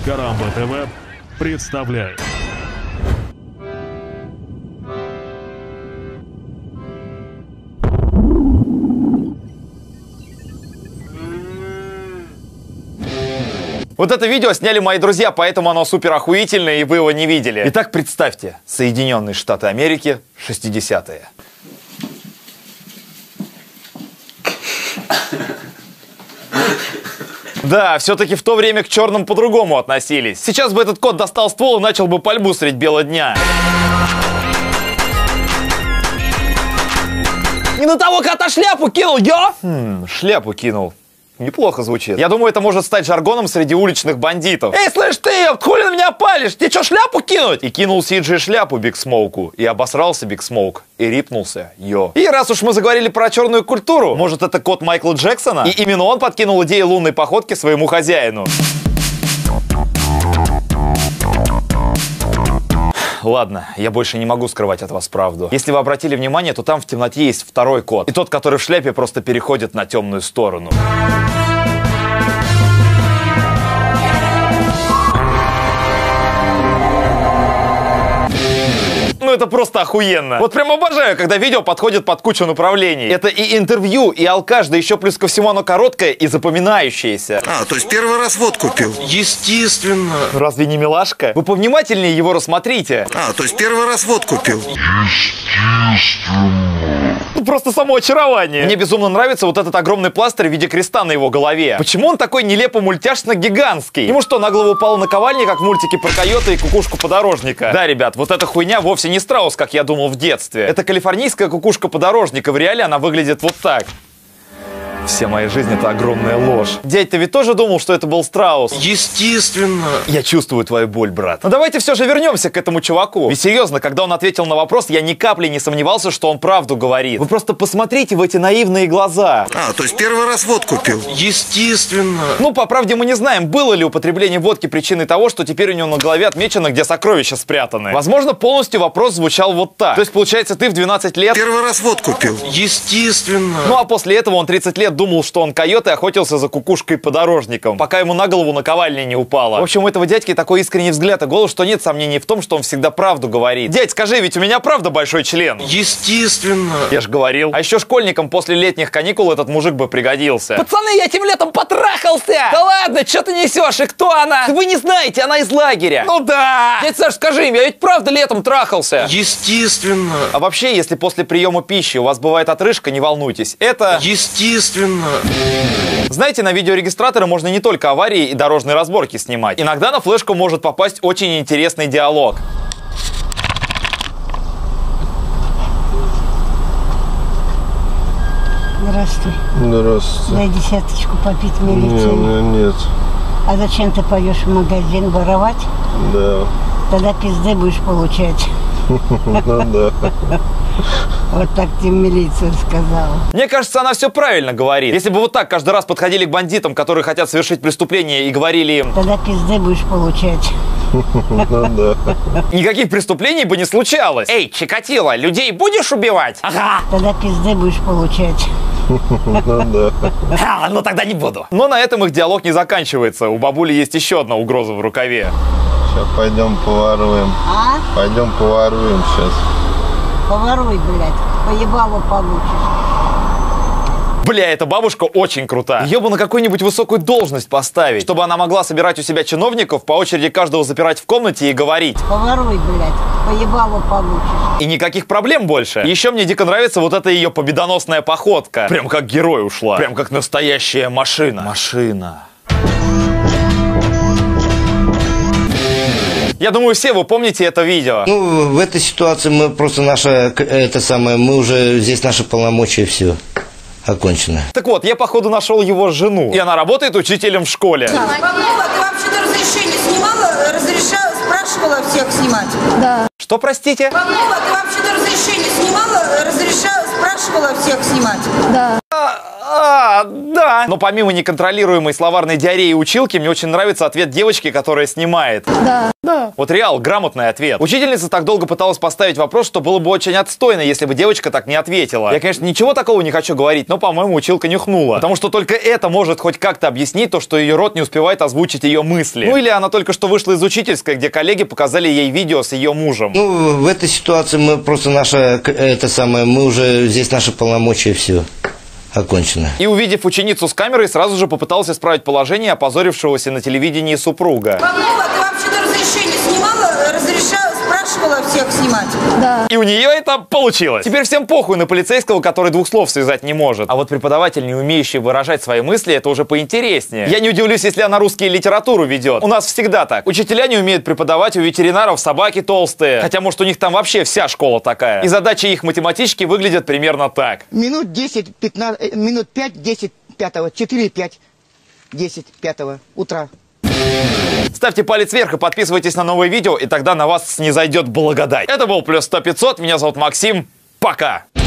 Карамба ТВ представляет. Вот это видео сняли мои друзья, поэтому оно супер охуительное, и вы его не видели. Итак, представьте, Соединенные Штаты Америки, 60-е. Да, все-таки в то время к черным по-другому относились. Сейчас бы этот кот достал ствол и начал бы пальбу средь бела дня. Не на того кота шляпу кинул, ё! Шляпу кинул. Неплохо звучит. Я думаю, это может стать жаргоном среди уличных бандитов. Эй, слышь ты, хули на меня палишь? Тебе что, шляпу кинуть? И кинул Сиджи шляпу Биг Смоуку. И обосрался Биг Смоук. И рипнулся. Йо. И раз уж мы заговорили про черную культуру, может, это кот Майкла Джексона? И именно он подкинул идею лунной походки своему хозяину. Ладно, я больше не могу скрывать от вас правду. Если вы обратили внимание, то там в темноте есть второй кот. И тот, который в шляпе, просто переходит на темную сторону. Ну это просто охуенно. Вот прям обожаю, когда видео подходит под кучу направлений. Это и интервью, и алкаш, да еще плюс ко всему оно короткое и запоминающееся. А, то есть первый раз водку пил? Естественно. Разве не милашка? Вы повнимательнее его рассмотрите. А, то есть первый раз водку пил? Просто само очарование. Мне безумно нравится вот этот огромный пластырь в виде креста на его голове. Почему он такой нелепо мультяшно-гигантский? Ему что, на голову упала наковальня, как в мультике про койота и кукушку-подорожника? Да, ребят, вот эта хуйня вовсе не страус, как я думал в детстве. Это калифорнийская кукушка-подорожника. В реале она выглядит вот так. Вся моя жизнь — это огромная ложь. Дядь, ты ведь тоже думал, что это был страус? Естественно. Я чувствую твою боль, брат. Но давайте все же вернемся к этому чуваку. Ведь серьезно, когда он ответил на вопрос, я ни капли не сомневался, что он правду говорит. Вы просто посмотрите в эти наивные глаза. А, то есть первый раз водку пил? Естественно. Ну, по правде, мы не знаем, было ли употребление водки причиной того, что теперь у него на голове отмечено, где сокровища спрятаны. Возможно, полностью вопрос звучал вот так. То есть, получается, ты в 12 лет... Первый раз водку пил? Естественно. Ну, а после этого он 30 лет думал, что он койот и охотился за кукушкой-подорожником, пока ему на голову наковальня не упала. В общем, у этого дядьки такой искренний взгляд и голос, что нет сомнений в том, что он всегда правду говорит. Дядь, скажи, ведь у меня правда большой член? Естественно. Я ж говорил. А еще школьникам после летних каникул этот мужик бы пригодился. Пацаны, я этим летом потрахался! Да ладно, что ты несешь? И кто она? Вы не знаете, она из лагеря. Ну да! Дядь Саш, скажи им, я ведь правда летом трахался. Естественно. А вообще, если после приема пищи у вас бывает отрыжка, не волнуйтесь. Это... Естественно. Знаете, на видеорегистраторы можно не только аварии и дорожные разборки снимать. Иногда на флешку может попасть очень интересный диалог. Здравствуй. Здравствуйте. Дай десяточку попить милиции. Не, у меня нет. А зачем ты пойдешь в магазин воровать? Да. Тогда пизды будешь получать. Ну да. Вот так тебе милиция сказала. Мне кажется, она все правильно говорит. Если бы вот так каждый раз подходили к бандитам, которые хотят совершить преступление, и говорили им: тогда пизды будешь получать. Ну да. Никаких преступлений бы не случалось. Эй, Чикатило, людей будешь убивать? Ага. Тогда пизды будешь получать. Ну да. Ну тогда не буду. Но на этом их диалог не заканчивается. У бабули есть еще одна угроза в рукаве. Сейчас пойдем поворуем. А? Пойдем поворуем сейчас. Поворуй, блядь. Поебалу получишь. Бля, эта бабушка очень крута. Ее бы на какую-нибудь высокую должность поставить, чтобы она могла собирать у себя чиновников, по очереди каждого запирать в комнате и говорить: поворуй, блядь. Поебалу получишь. И никаких проблем больше. Еще мне дико нравится вот эта ее победоносная походка. Прям как герой ушла. Прям как настоящая машина. Машина. Я думаю, все вы помните это видео. Ну, в этой ситуации мы просто мы уже здесь наши полномочия, все окончено. Так вот, я походу нашел его жену. И она работает учителем в школе. Павлова, ты вообще-то разрешение снимала? Спрашивала всех снимать? Да. Что, простите? Павлова, ты вообще-то разрешение снимала? Спрашивала всех снимать? Да. Да. Но помимо неконтролируемой словарной диареи и училки, мне очень нравится ответ девочки, которая снимает. Да. Да. Вот реал, грамотный ответ. Учительница так долго пыталась поставить вопрос, что было бы очень отстойно, если бы девочка так не ответила. Я, конечно, ничего такого не хочу говорить, но, по-моему, училка нюхнула. Потому что только это может хоть как-то объяснить то, что ее рот не успевает озвучить ее мысли. Ну или она только что вышла из учительской, где коллеги показали ей видео с ее мужем. Ну, в этой ситуации мы просто мы уже здесь наши полномочия все окончено. И, увидев ученицу с камерой, сразу же попытался исправить положение опозорившегося на телевидении супруга. Павлова, ты вообще-то разрешение снимала? Спрашивала всех снимать. Да. И у нее это получилось. Теперь всем похуй на полицейского, который двух слов связать не может. А вот преподаватель, не умеющий выражать свои мысли, это уже поинтереснее. Я не удивлюсь, если она русский литературу ведет. У нас всегда так. Учителя не умеют преподавать, у ветеринаров собаки толстые. Хотя, может, у них там вообще вся школа такая. И задачи их математички выглядят примерно так. Минут 10, 15, минут 5, 10, 5, 4, 5, 10, 5 утра. Ставьте палец вверх и подписывайтесь на новые видео, и тогда на вас снизойдет благодать. Это был +100 500. Меня зовут Максим. Пока.